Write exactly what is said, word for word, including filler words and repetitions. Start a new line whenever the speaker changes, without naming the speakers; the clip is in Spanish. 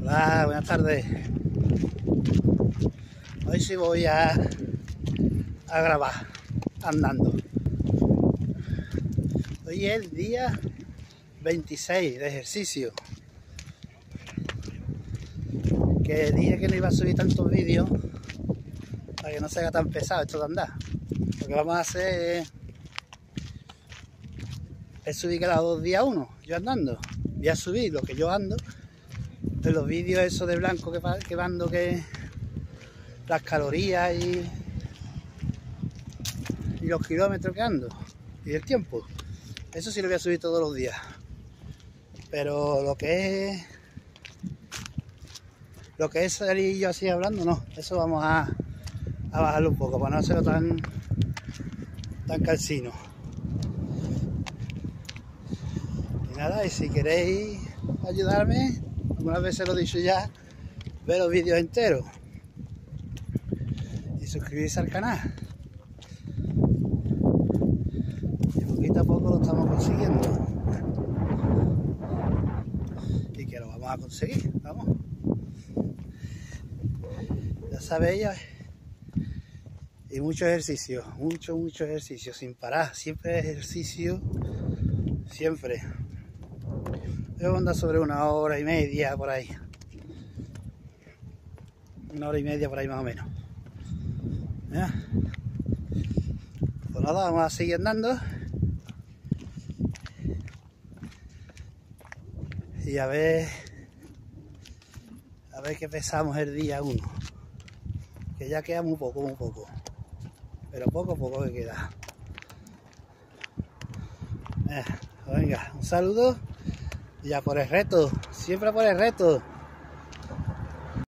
Hola, buenas tardes. Hoy sí voy a, a grabar andando. Hoy es el día veintiséis de ejercicio. Que dije que no iba a subir tantos vídeos para que no se haga tan pesado esto de andar. Lo que vamos a hacer es, es subir cada dos días uno, yo andando. Voy a subir lo que yo ando, de los vídeos esos de blanco que, que mando, que las calorías y, y los kilómetros que ando y el tiempo. Eso sí lo voy a subir todos los días. Pero lo que es lo que es salir yo así hablando, no. Eso vamos a, a bajarlo un poco para no hacerlo tan tan calcino. Y nada, y si queréis ayudarme, algunas veces lo he dicho ya, ver los vídeos enteros y suscribirse al canal. Y poquito a poco lo estamos consiguiendo. Y que lo vamos a conseguir, vamos. Ya sabéis, y mucho ejercicio, mucho, mucho ejercicio, sin parar, siempre ejercicio, siempre. Debo andar sobre una hora y media por ahí. Una hora y media por ahí más o menos. ¿Ya? Pues nada, vamos a seguir andando. Y a ver, a ver qué pesamos el día uno. Que ya queda muy poco, muy poco. Pero poco a poco que queda. Eh, venga, un saludo. Y ya por el reto, siempre por el reto.